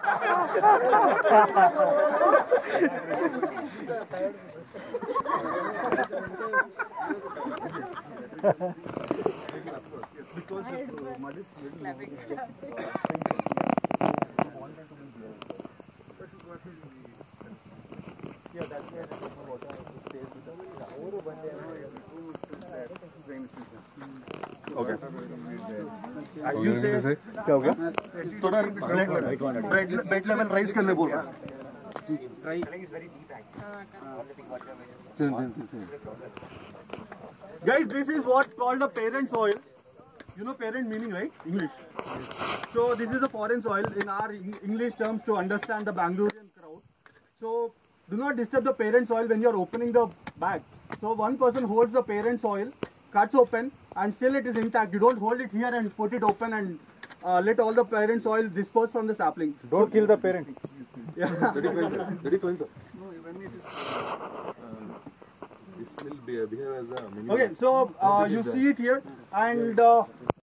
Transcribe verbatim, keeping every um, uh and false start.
Because the mud is little yeah, that's where the water stays with the okay. As you say, क्या हो गया? थोड़ा bed bed level rise करने बोल रहा है. Guys, this is what called a parent soil. You know parent meaning, right? English. So this is a foreign soil in our English terms to understand the Bangalorean crowd. So do not disturb the parent soil when you are opening the bag. So one person holds the parent soil, cuts open, and still it is intact. You don't hold it here and put it open and uh, let all the parent soil disperse from the sapling. Don't so, kill the parent. Yeah. That is fine, sir. That is fine, sir. No, when it is, uh, this will be, behave as a minimum. Okay, so uh, you see it here, and uh,